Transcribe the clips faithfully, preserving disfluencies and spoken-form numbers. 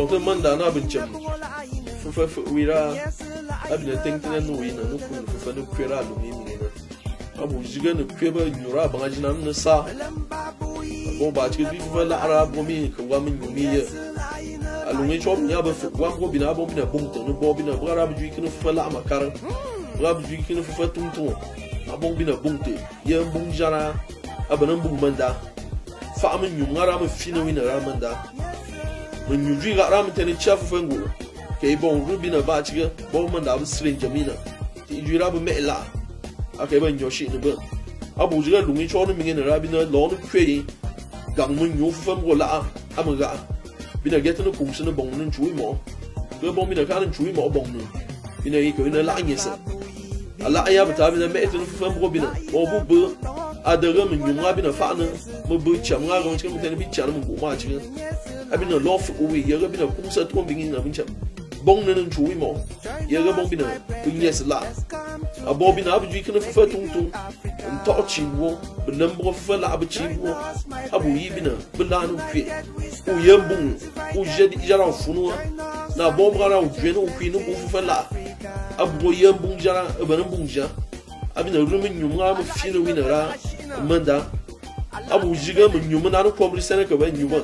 to manda na bincam fufa wira abina tenkina no wina no kun fufa no kwera lo mi mi na abu jiga no kweba nyura ba jina no sa bo ba ti bi fufa la ara bo mi ko wa mi mi ye alungi chop nya ba fu wa bo bina bo bina bum to no bo bina ba ra bu ji kino fufa la makar ra bu ji kino fufa tum tum abon bina bum te ye bum jara abana bum manda fa min nyum ngara ma fina wina ra manda mun yuji ga ram tani chafu fango ke bon rubina ba chiga bon manda bu srin jamina ti jira bu mela akai ban yoshi ne ba abu jiga lungi chonu mingen rabina lo no kwe gang mun yu fu fango la amaga bina getano kumsina bon nun chui mo ke bon bina kan chui mo bon nun bina yi ko ina la nyesa ala ya bata bina me etano fu fango bina o bu bu adara mun yu ngabina fa na mo bu cham nga gon chiga mutene bi chana mun ko ma chiga abina lof uwi yaga bina kumsa to bingin na bincha bong nan chui mo yaga bong bina kunyes la abo bina abu ji kana fa tung tung to chi wo bilam bo fa la abu chi wo abu yi bina bilanu kwe u yembung u jadi jara funu na bom gara u jeno u kwinu u fa la abu yembung jara abana bungja abina rumin nyumga mu fina winara manda abu jiga mu nyumna no komri sene ka ba nyuma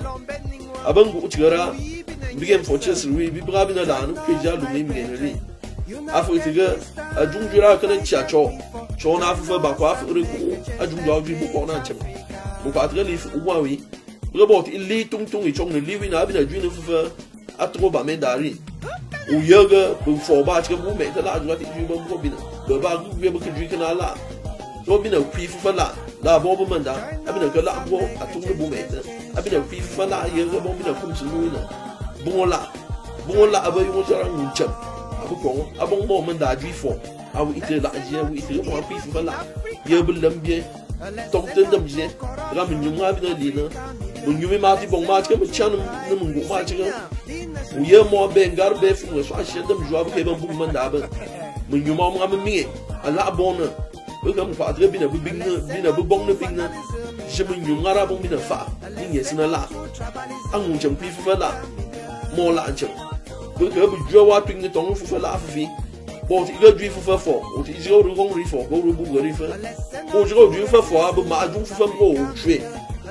abangu uchigara bigem FORCHESIRI bi brabi na lanu keja lu mi ngeneri afu itiga ajungjura kana chacho chona afu fa bakwa afu riku ajungwa bi bu kona chem bu ka tra li fu wawi robot illi tung tung i chong li wi na bi na junu fu fa atro Bamendankwe u yaga bu fo ba chka bu me ta la ajwa ti ju ba bu bi na ba ba gu bi ba ka ju kana la so bi na kwi fu fa la la bo bu manda abina ka la bo atung bu me ta abina kwi fu fa la yaga bo bi na kum su ni na bungola bungola abayi mo jara nguncham abu ko abong mo manda ji fo awu ite la je awu ite mo api fu la ye bu lambie tok ten dam je ram nyuma bi na dina bu nyumi ma ti bong ma ti mo chan no mungu ma ti u ye mo be ngar be fu so a she dam jo abu ke ban bu manda ba mu nyuma mo am mi ala bona bu kam fa adre bi na bu bing na bi na bu bong na bing na je mu nyuma ra bong bi na fa ni ye sina la angu cham pi fu la mo la anche bu ke bu jo wa ping ni tong fu fa la fi bo ti ga ju fu fa fo o ti jo ru gong ri fo go ru bu go ri fa o jo ju fa fo abu ma ju fu fa mo o chwe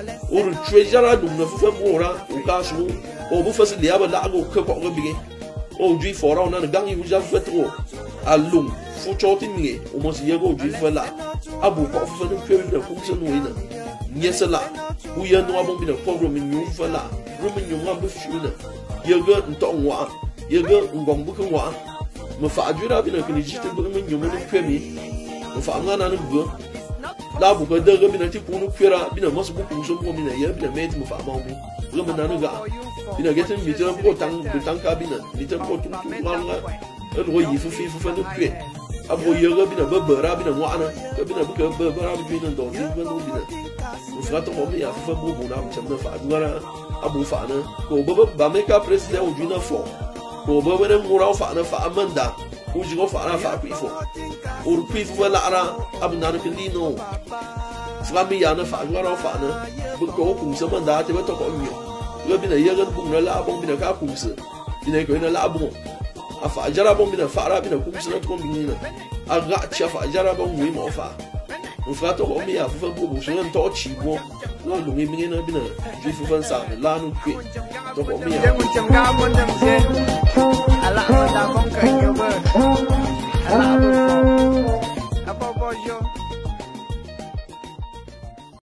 o ru chwe jara dum na fu fa mo ra o ka su o bu fa si ya ba la go ke ko go bi o ju fo ra na gang yu ja fa tro alum fu cho ti ni o mo si ye go ju fa la abu ko fu fa ni chwe bi na ku se no ina nyesa la u ye no abon bi na ko ro mi nyu fa la ro mi nyu ma bu fu na yaga ntong wa yaga ngong bu kan wa ma fa jura bi na kini jite bu min nyumu ni kwemi ma fa ngana ni bu la bu ga daga bi na ti kunu kwera bi na masu bu kun so bu mi na ya bi na meti ma fa ma mu ga ma na ga bi na getin mi tan ko tang bi tang ka bi na mi tan ko tum tum la la e ro yi fu fi fu fa no kwe abo yaga bi na ba ba ra bi na wa na ka bi na bu ka ba ba ra bi na do ni ba no bi na ma fa to mo mi ya fu fa bu bu na ma cham na fa jura abu fa na ko ba ba me ka president o juna fo ko ba wena mura fa na fa amanda ko jigo fa na fa ku fo o ku fo la ara abu na ko lino fa mi ya na fa ngara fa na bu ko ku se manda te ba to ko mi yo bi na ye ga bu na la bon bi na ka ku se bi na ko na la bon afa jara bon bi na fa ra bi na ku se na ko bi na aga cha fa jara bon wi mo fa o fa to ko mi ya fa bu bu so na to chi bo no lu mi mi na bi na ji fu fan sa la nu kwe to ko mi ya mun cham ga mun dam je ala ma da kon ka yo ba ala bu ko apo bo yo